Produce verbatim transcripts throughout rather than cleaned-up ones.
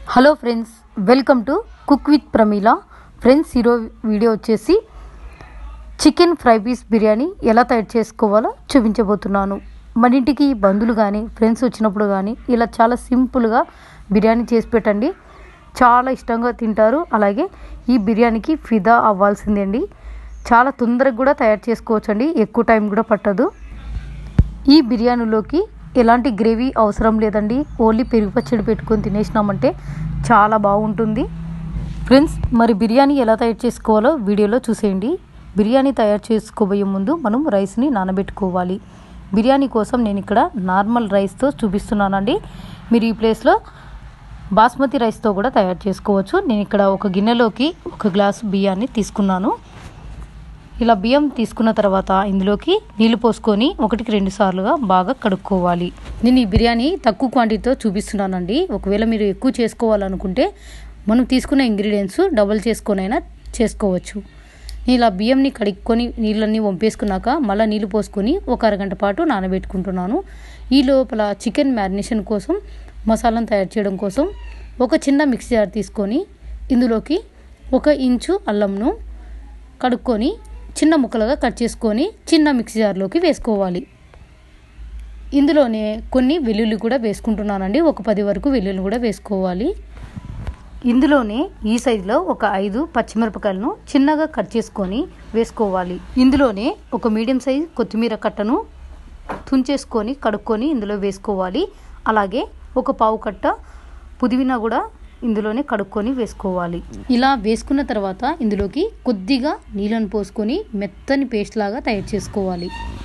Hello friends, welcome to cook with Pramila. Friends, ఈరోజు video వచ్చేసి chicken fry piece biryani ఎలా తయారు చేసుకోవాలో చూపించబోతున్నాను. మన ఇంటికి బంధువులు కానీ ఫ్రెండ్స్ వచ్చినప్పుడు కానీ ఇలా చాలా సింపుల్గా బిర్యానీ చేసి పెట్టండి, చాలా ఇష్టంగా తింటారు. అలాగే ఈ బిర్యానీకి ఫిదా అవ్వాల్సిందే అండి. చాలా తొందరగా కూడా తయారు చేసుకోవచ్చండి, ఎక్కువ టైం కూడా పట్టదు. ఈ బిర్యానీలోకి ఎలాంటి గ్రేవీ అవసరం లేదండి, ఓన్లీ పెరుగు పచ్చడి పెట్టుకొని తినేసినామంటే చాలా బాగుంటుంది. ఫ్రెండ్స్, మరి బిర్యానీ ఎలా తయారు చేసుకోవాలో వీడియోలో చూసేయండి. బిర్యానీ తయారు చేసుకోబోయే ముందు మనం రైస్ని నానబెట్టుకోవాలి. బిర్యానీ కోసం నేను ఇక్కడ నార్మల్ రైస్తో చూపిస్తున్నానండి. మీరు ఈ ప్లేస్లో బాస్మతి రైస్తో కూడా తయారు చేసుకోవచ్చు. నేను ఇక్కడ ఒక గిన్నెలోకి ఒక గ్లాసు బియ్యాన్ని తీసుకున్నాను. ఇలా బియ్యం తీసుకున్న తర్వాత ఇందులోకి నీళ్లు పోసుకొని ఒకటికి రెండు సార్లుగా బాగా కడుక్కోవాలి. నేను ఈ బిర్యానీ తక్కువ క్వాంటిటీతో చూపిస్తున్నానండి. ఒకవేళ మీరు ఎక్కువ చేసుకోవాలనుకుంటే మనం తీసుకున్న ఇంగ్రీడియంట్స్ డబుల్ చేసుకొనైనా చేసుకోవచ్చు. నేను ఇలా బియ్యంని కడుక్కొని నీళ్ళన్నీ వంపేసుకున్నాక మళ్ళీ నీళ్ళు పోసుకొని ఒక అరగంట పాటు నానబెట్టుకుంటున్నాను. ఈ లోపల చికెన్ మ్యారినేషన్ కోసం మసాలాను తయారు చేయడం కోసం ఒక చిన్న మిక్సీ జార్ తీసుకొని ఇందులోకి ఒక ఇంచు అల్లంను కడుక్కొని చిన్న ముక్కలుగా కట్ చేసుకొని చిన్న మిక్సీ జార్లోకి వేసుకోవాలి. ఇందులోనే కొన్ని వెల్లుల్లి కూడా వేసుకుంటున్నానండి, ఒక పది వరకు వెల్లుల్లి కూడా వేసుకోవాలి. ఇందులోనే ఈ సైజులో ఒక ఐదు పచ్చిమిరపకాయలను చిన్నగా కట్ చేసుకొని వేసుకోవాలి. ఇందులోనే ఒక మీడియం సైజ్ కొత్తిమీర కట్టను తుంచేసుకొని కడుక్కొని ఇందులో వేసుకోవాలి. అలాగే ఒక పావు కట్ట పుదీనా కూడా ఇందులోనే కడుక్కొని వేసుకోవాలి. ఇలా వేసుకున్న తర్వాత ఇందులోకి కొద్దిగా నీళ్ళను పోసుకొని మెత్తని పేస్ట్ లాగా తయారు చేసుకోవాలి.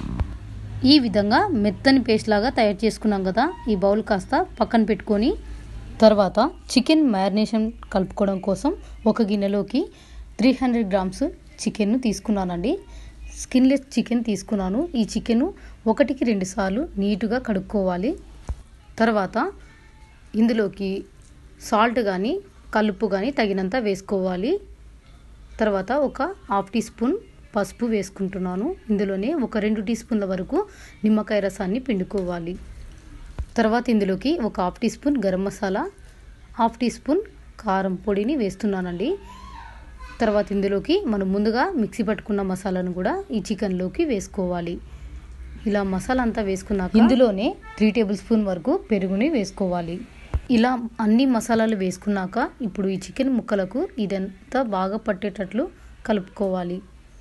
ఈ విధంగా మెత్తని పేస్ట్ లాగా తయారు చేసుకున్నాం కదా, ఈ బౌల్ కాస్త పక్కన పెట్టుకొని తర్వాత చికెన్ మ్యారినేషన్ కలుపుకోవడం కోసం ఒక గిన్నెలోకి త్రీ హండ్రెడ్ గ్రామ్స్ చికెన్ను తీసుకున్నానండి. స్కిన్లెస్ చికెన్ తీసుకున్నాను. ఈ చికెన్ ఒకటికి రెండు సార్లు నీటుగా కడుక్కోవాలి. తర్వాత ఇందులోకి సాల్ట్ కానీ కలుపు కానీ తగినంత వేసుకోవాలి. తర్వాత ఒక హాఫ్ టీ స్పూన్ పసుపు వేసుకుంటున్నాను. ఇందులోనే ఒక రెండు టీ స్పూన్ల వరకు నిమ్మకాయ రసాన్ని పిండుకోవాలి. తర్వాత ఇందులోకి ఒక half teaspoon garam masala, half teaspoon కారం పొడిని వేస్తున్నానండి. తర్వాత ఇందులోకి మనం ముందుగా మిక్సీ పట్టుకున్న మసాలాను కూడా ఈ చికెన్లోకి వేసుకోవాలి. ఇలా మసాలా అంతా వేసుకున్నాక ఇందులోనే త్రీ టేబుల్ స్పూన్ వరకు పెరుగుని వేసుకోవాలి. ఇలా అన్ని మసాలాలు వేసుకున్నాక ఇప్పుడు ఈ చికెన్ ముక్కలకు ఇదంతా బాగా పట్టేటట్లు కలుపుకోవాలి.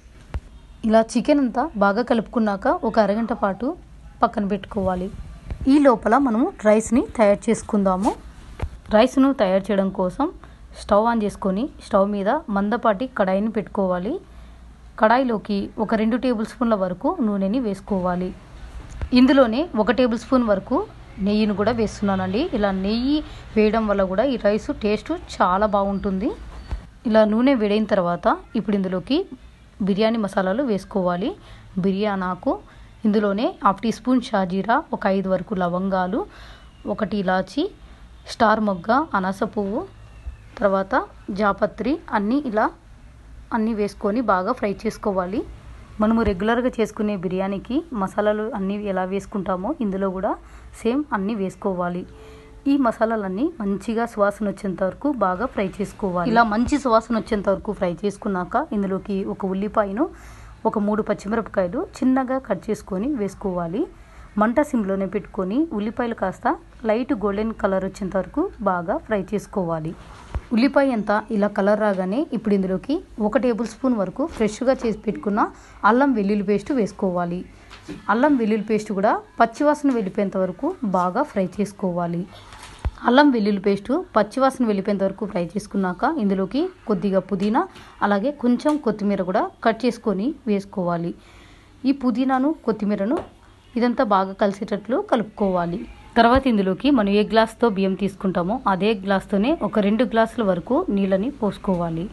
ఇలా చికెన్ అంతా బాగా కలుపుకున్నాక ఒక అరగంట పాటు పక్కన పెట్టుకోవాలి. ఈ లోపల మనము రైస్ని తయారు చేసుకుందాము. రైస్ను తయారు చేయడం కోసం స్టవ్ ఆన్ చేసుకొని స్టవ్ మీద మందపాటి కడాయిని పెట్టుకోవాలి. కడాయిలోకి ఒక రెండు టేబుల్ స్పూన్ల వరకు నూనెని వేసుకోవాలి. ఇందులోనే ఒక టేబుల్ స్పూన్ వరకు నెయ్యిని కూడా వేస్తున్నానండి. ఇలా నెయ్యి వేయడం వల్ల కూడా ఈ రైస్ టేస్ట్ చాలా బాగుంటుంది. ఇలా నూనె వేడైన తర్వాత ఇప్పుడు ఇందులోకి బిర్యానీ మసాలాలు వేసుకోవాలి. బిర్యానీ ఆకు, ఇందులోనే హాఫ్ టీ స్పూన్ షాజీరా, ఒక ఐదు వరకు లవంగాలు, ఒకటి ఇలాచి, స్టార్ మొగ్గ, అనాస పువ్వు, తర్వాత జాపత్రి అన్నీ ఇలా అన్నీ వేసుకొని బాగా ఫ్రై చేసుకోవాలి. మనము రెగ్యులర్గా చేసుకునే బిర్యానీకి మసాలాలు అన్నీ ఎలా వేసుకుంటామో ఇందులో కూడా సేమ్ అన్నీ వేసుకోవాలి. ఈ మసాలాలన్నీ మంచిగా సువాసన వచ్చేంత వరకు బాగా ఫ్రై చేసుకోవాలి. ఇలా మంచి సువాసన వచ్చేంత వరకు ఫ్రై చేసుకున్నాక ఇందులోకి ఒక ఉల్లిపాయను, ఒక మూడు పచ్చిమిరపకాయలు చిన్నగా కట్ చేసుకొని వేసుకోవాలి. మంట సిమ్లోనే పెట్టుకొని ఉల్లిపాయలు కాస్త లైట్ గోల్డెన్ కలర్ వచ్చేంత వరకు బాగా ఫ్రై చేసుకోవాలి. ఉల్లిపాయ అంతా ఇలా కలర్ రాగానే ఇప్పుడు ఇందులోకి ఒక టేబుల్ స్పూన్ వరకు ఫ్రెష్గా చేసి పెట్టుకున్న అల్లం వెల్లుల్లి పేస్ట్ వేసుకోవాలి. అల్లం వెల్లుల్లి పేస్ట్ కూడా పచ్చివాసన వెళ్ళిపోయేంత వరకు బాగా ఫ్రై చేసుకోవాలి. అల్లం వెల్లుల్లి పేస్ట్ పచ్చివాసన వెళ్ళిపోయేంత వరకు ఫ్రై చేసుకున్నాక ఇందులోకి కొద్దిగా పుదీనా, అలాగే కొంచెం కొత్తిమీర కూడా కట్ చేసుకొని వేసుకోవాలి. ఈ పుదీనాను కొత్తిమీరను ఇదంతా బాగా కలిసేటట్లు కలుపుకోవాలి. తర్వాత ఇందులోకి మనం ఏ గ్లాస్తో బియ్యం తీసుకుంటామో అదే గ్లాస్తోనే ఒక రెండు గ్లాసుల వరకు నీళ్ళని పోసుకోవాలి.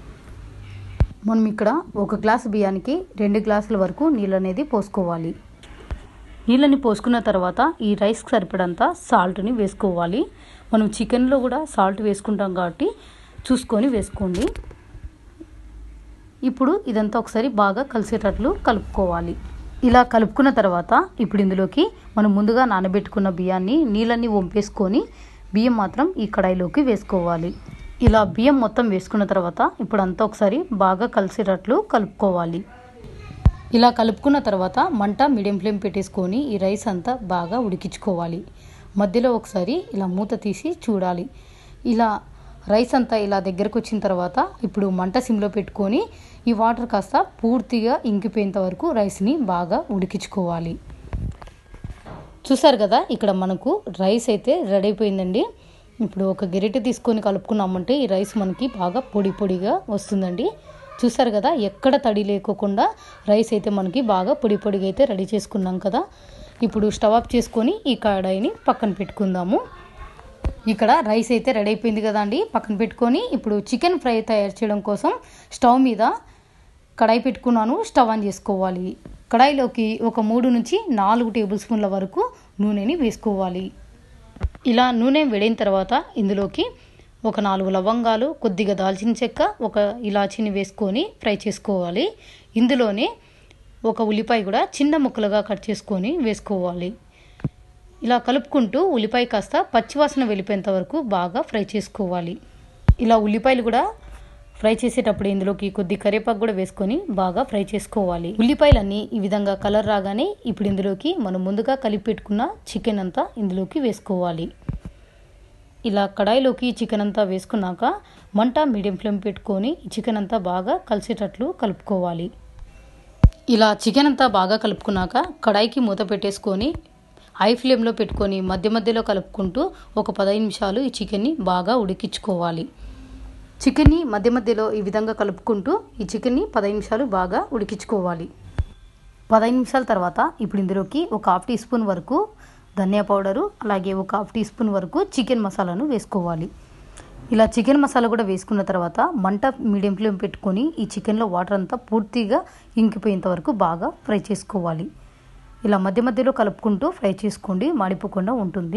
మనం ఇక్కడ ఒక గ్లాసు బియ్యానికి రెండు గ్లాసుల వరకు నీళ్ళు అనేది పోసుకోవాలి. నీళ్ళని పోసుకున్న తర్వాత ఈ రైస్కి సరిపడంత సాల్ట్ని వేసుకోవాలి. మనం చికెన్లో కూడా సాల్ట్ వేసుకుంటాం కాబట్టి చూసుకొని వేసుకోండి. ఇప్పుడు ఇదంతా ఒకసారి బాగా కలిసేటట్లు కలుపుకోవాలి. ఇలా కలుపుకున్న తర్వాత ఇప్పుడు ఇందులోకి మనం ముందుగా నానబెట్టుకున్న బియ్యాన్ని నీళ్ళని వంపేసుకొని బియ్యం మాత్రం ఈ కడాయిలోకి వేసుకోవాలి. ఇలా బియ్యం మొత్తం వేసుకున్న తర్వాత ఇప్పుడు అంతా ఒకసారి బాగా కలిసేటట్లు కలుపుకోవాలి. ఇలా కలుపుకున్న తర్వాత మంట మీడియం ఫ్లేమ్ పెట్టేసుకొని ఈ రైస్ అంతా బాగా ఉడికించుకోవాలి. మధ్యలో ఒకసారి ఇలా మూత తీసి చూడాలి. ఇలా రైస్ అంతా ఇలా దగ్గరకు వచ్చిన తర్వాత ఇప్పుడు మంట సిమ్లో పెట్టుకొని ఈ వాటర్ కాస్త పూర్తిగా ఇంకిపోయేంత వరకు రైస్ని బాగా ఉడికించుకోవాలి. చూసారు కదా, ఇక్కడ మనకు రైస్ అయితే రెడీ అయిపోయిందండి. ఇప్పుడు ఒక గరిటె తీసుకొని కలుపుకున్నామంటే ఈ రైస్ మనకి బాగా పొడి పొడిగా వస్తుందండి. చూసారు కదా, ఎక్కడ తడి లేకోకుండా రైస్ అయితే మనకి బాగా పొడి పొడిగా అయితే రెడీ చేసుకున్నాం కదా. ఇప్పుడు స్టవ్ ఆఫ్ చేసుకొని ఈ కడాయిని పక్కన పెట్టుకుందాము. ఇక్కడ రైస్ అయితే రెడీ అయిపోయింది కదా అండి, పక్కన పెట్టుకొని ఇప్పుడు చికెన్ ఫ్రై తయారు చేయడం కోసం స్టవ్ మీద కడాయి పెట్టుకున్నాను. స్టవ్ ఆన్ చేసుకోవాలి. కడాయిలోకి ఒక మూడు నుంచి నాలుగు టేబుల్ స్పూన్ల వరకు నూనెని వేసుకోవాలి. ఇలా నూనె వేడిన తర్వాత ఇందులోకి ఒక నాలుగు లవంగాలు, కొద్దిగా దాల్చిన చెక్క, ఒక ఇలాచీని వేసుకొని ఫ్రై చేసుకోవాలి. ఇందులోనే ఒక ఉల్లిపాయ కూడా చిన్న ముక్కలుగా కట్ చేసుకొని వేసుకోవాలి. ఇలా కలుపుకుంటూ ఉల్లిపాయ కాస్త పచ్చివాసన వెళ్ళిపోయేంత వరకు బాగా ఫ్రై చేసుకోవాలి. ఇలా ఉల్లిపాయలు కూడా ఫ్రై చేసేటప్పుడు ఇందులోకి కొద్ది కరివేపాకు కూడా వేసుకొని బాగా ఫ్రై చేసుకోవాలి. ఉల్లిపాయలన్నీ ఈ విధంగా కలర్ రాగానే ఇప్పుడు ఇందులోకి మనం ముందుగా కలిపి పెట్టుకున్న చికెన్ అంతా ఇందులోకి వేసుకోవాలి. ఇలా కడాయిలోకి చికెన్ అంతా వేసుకున్నాక మంట మీడియం ఫ్లేమ్ పెట్టుకొని చికెన్ అంతా బాగా కలిసేటట్లు కలుపుకోవాలి. ఇలా చికెన్ అంతా బాగా కలుపుకున్నాక కడాయికి మూత పెట్టేసుకొని హై ఫ్లేమ్లో పెట్టుకొని మధ్య మధ్యలో కలుపుకుంటూ ఒక పదహైదు నిమిషాలు ఈ చికెన్ని బాగా ఉడికించుకోవాలి. చికెన్ని మధ్య మధ్యలో ఈ విధంగా కలుపుకుంటూ ఈ చికెన్ని పదహైదు నిమిషాలు బాగా ఉడికించుకోవాలి. పదహైదు నిమిషాల తర్వాత ఇప్పుడు ఇందులోకి ఒక హాఫ్ టీ స్పూన్ వరకు ధనియా పౌడరు, అలాగే ఒక హాఫ్ టీ స్పూన్ వరకు చికెన్ మసాలాను వేసుకోవాలి. ఇలా చికెన్ మసాలా కూడా వేసుకున్న తర్వాత మంట మీడియం ఫ్లేమ్ పెట్టుకొని ఈ చికెన్లో వాటర్ అంతా పూర్తిగా ఇంకిపోయేంత వరకు బాగా ఫ్రై చేసుకోవాలి. ఇలా మధ్య మధ్యలో కలుపుకుంటూ ఫ్రై చేసుకోండి, మాడిపోకుండా ఉంటుంది.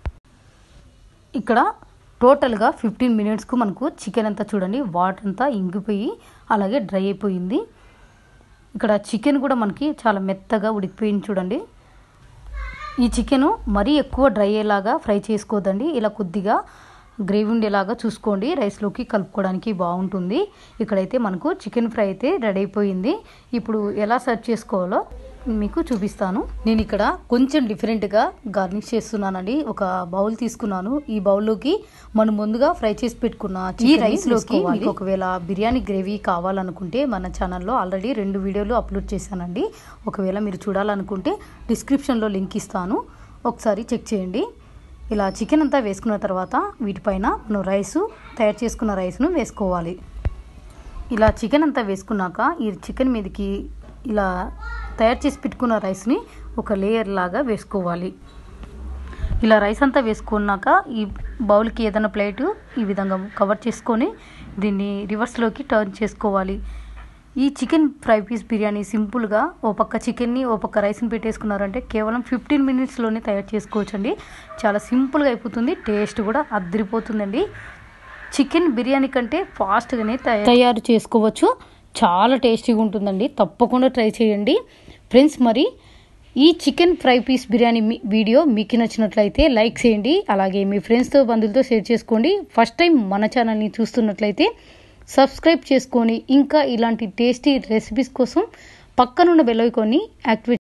ఇక్కడ టోటల్గా ఫిఫ్టీన్ మినిట్స్కు మనకు చికెన్ అంతా చూడండి వాటర్ అంతా ఇంకిపోయి అలాగే డ్రై అయిపోయింది. ఇక్కడ చికెన్ కూడా మనకి చాలా మెత్తగా ఉడికిపోయింది చూడండి. ఈ చికెను మరీ ఎక్కువ డ్రై అయ్యేలాగా ఫ్రై చేసుకోవద్దండి. ఇలా కొద్దిగా గ్రేవీ ఉండేలాగా చూసుకోండి, రైస్లోకి కలుపుకోవడానికి బాగుంటుంది. ఇక్కడైతే మనకు చికెన్ ఫ్రై అయితే రెడీ అయిపోయింది. ఇప్పుడు ఎలా సర్వ్ చేసుకోవాలో మీకు చూపిస్తాను. నేను ఇక్కడ కొంచెం డిఫరెంట్గా గార్నిష్ చేస్తున్నానండి. ఒక బౌల్ తీసుకున్నాను. ఈ బౌల్లోకి మనం ముందుగా ఫ్రై చేసి పెట్టుకున్న ఈ రైస్లోకి మీకు ఒకవేళ బిర్యానీ గ్రేవీ కావాలనుకుంటే మన ఛానల్లో ఆల్రెడీ రెండు వీడియోలు అప్లోడ్ చేశానండి. ఒకవేళ మీరు చూడాలనుకుంటే డిస్క్రిప్షన్లో లింక్ ఇస్తాను, ఒకసారి చెక్ చేయండి. ఇలా చికెన్ అంతా వేసుకున్న తర్వాత వీటిపైన మనం రైసు తయారు చేసుకున్న రైస్ను వేసుకోవాలి. ఇలా చికెన్ అంతా వేసుకున్నాక ఈ చికెన్ మీదకి ఇలా తయారు చేసి పెట్టుకున్న రైస్ని ఒక లేయర్ లాగా వేసుకోవాలి. ఇలా రైస్ అంతా వేసుకున్నాక ఈ బౌల్కి ఏదైనా ప్లేటు ఈ విధంగా కవర్ చేసుకొని దీన్ని రివర్స్లోకి టర్న్ చేసుకోవాలి. ఈ చికెన్ ఫ్రై పీస్ బిర్యానీ సింపుల్గా ఓ పక్క చికెన్ని ఓ పక్క రైస్ని పెట్టేసుకున్నారంటే కేవలం ఫిఫ్టీన్ మినిట్స్లోనే తయారు చేసుకోవచ్చండి. చాలా సింపుల్గా అయిపోతుంది, టేస్ట్ కూడా అద్దరిపోతుందండి. చికెన్ బిర్యానీ కంటే ఫాస్ట్గానే తయారు చేసుకోవచ్చు, చాలా టేస్టీగా ఉంటుందండి. తప్పకుండా ట్రై చేయండి ఫ్రెండ్స్. మరి ఈ chicken fry piece biryani video మీకు నచ్చినట్లయితే లైక్ చేయండి, అలాగే మీ ఫ్రెండ్స్తో బంధువులతో షేర్ చేసుకోండి. ఫస్ట్ టైం మన ఛానల్ని చూస్తున్నట్లయితే సబ్స్క్రైబ్ చేసుకొని ఇంకా ఇలాంటి టేస్టీ రెసిపీస్ కోసం పక్కనున్న బెల్ ఐకాన్ని యాక్టివేట్